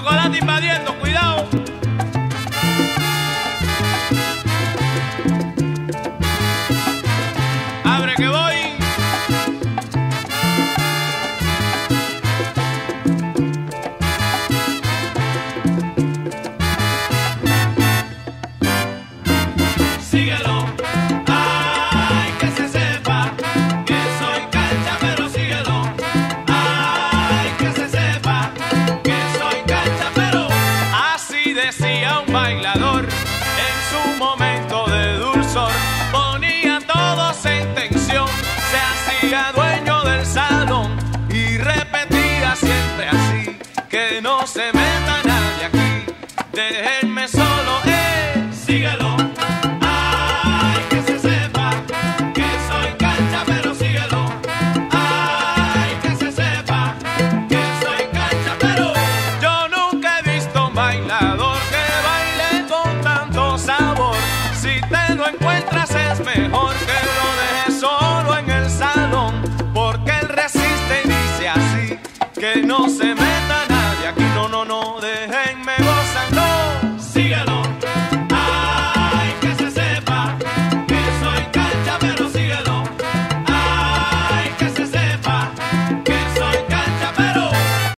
Chocolate invadiendo, cuidado. Abre que voy. Síguelo. Ay, que se sepa que soy cancha, pero síguelo. Ay, que se sepa que soy cancha, pero así decía un bailador en su momento de dulzor. Ponía todos en tensión, se hacía dueño del salón y repetía siempre así: que no se meta nadie aquí, déjenme solo, síguelo. Ay, que se sepa que soy cancha, pero síguelo. Ay, que se sepa que soy cancha, pero yo nunca he visto un bailador que baile con tanto sabor. Si te lo encuentras es mejor que lo dejes solo en el salón, porque él resiste y dice así: que no se me